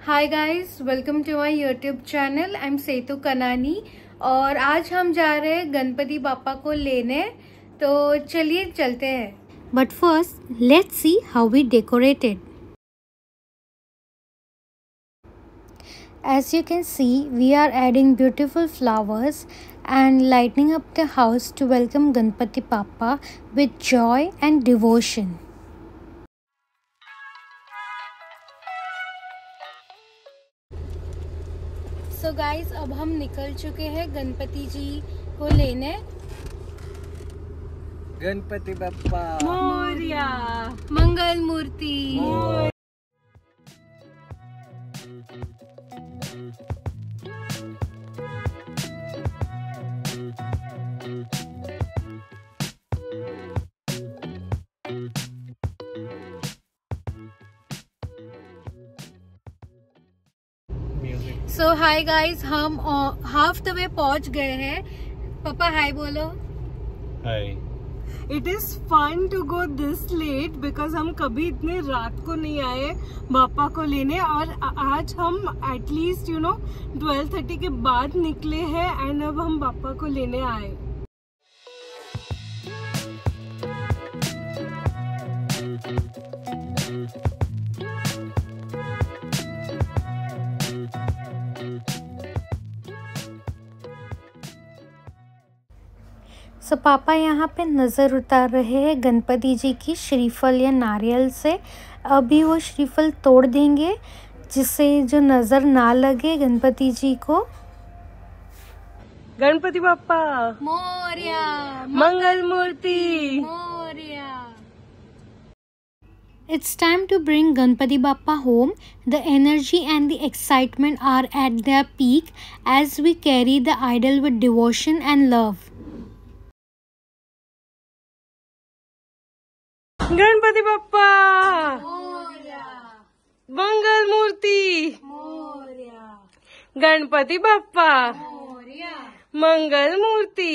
Hi guys, welcome to my YouTube channel. I am Setu Kanani और आज हम जा रहे हैं गणपति बापा को लेने, तो चलिए चलते हैं। But first, let's see how we decorated. As you can see, we are adding beautiful flowers and lighting up the house to welcome Ganpati Bappa with joy and devotion. So guys, अब हम निकल चुके हैं गणपति जी को लेने। Ganpati Bappa Morya, Mangal Murti. So hi guys, हम half the way पहुंच गए हैं। पापा हाय बोलो। Hi. It is fun to go this late because हम कभी इतने रात को नहीं आए बापा को लेने, और आज हम एटलीस्ट 12:30 के बाद निकले हैं एंड अब हम बापा को लेने आए। सो पापा यहाँ पे नज़र उतार रहे हैं गणपति जी की श्रीफल या नारियल से। अभी वो श्रीफल तोड़ देंगे जिससे जो नज़र ना लगे गणपति जी को। गणपति बापा मोरया, मंगल मूर्ति Morya. It's time to bring Ganpati Bappa home. The energy and the excitement are at their peak as we carry the idol with devotion and love. Ganpati बापा मंगल मूर्ति, गणपति बापा मंगल मूर्ति।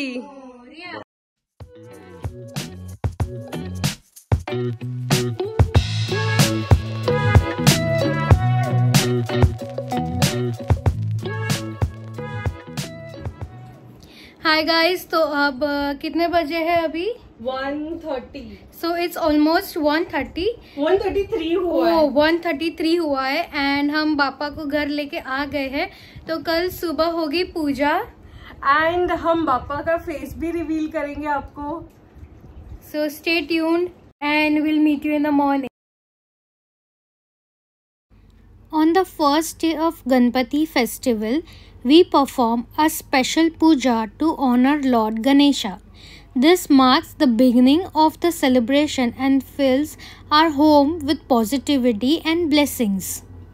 हाय गाइस, तो अब कितने बजे है अभी? 1:30। So it's almost 1:30। 1:33 हुआ है। 1:33 हुआ है एंड हम पापा को घर लेके आ गए हैं। तो कल सुबह होगी पूजा एंड हम बापा का फेस भी रिवील करेंगे आपको। So stay tuned and will meet you in the morning. On the first day of Ganpati festival, we perform a special puja to honor Lord Ganesha. This marks the beginning of the celebration and fills our home with positivity and blessings.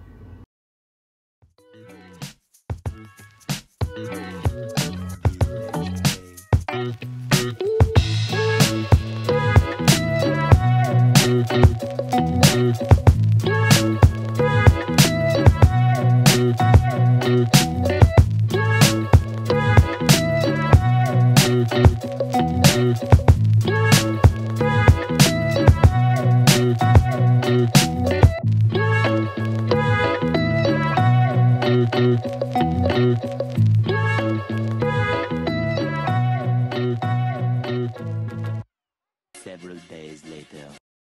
Several days later.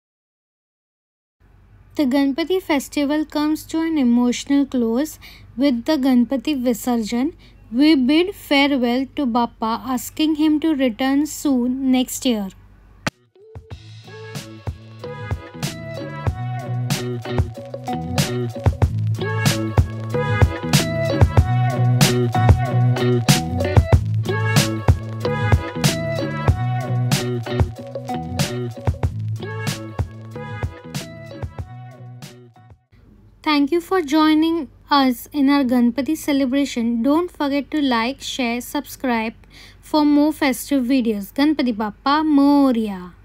The Ganpati festival comes to an emotional close with the Ganpati Visarjan. We bid farewell to Bappa, asking him to return soon next year. Thank you for joining us in our Ganpati celebration. Don't forget to like, share, subscribe for more festive videos. Ganpati Bappa Moria.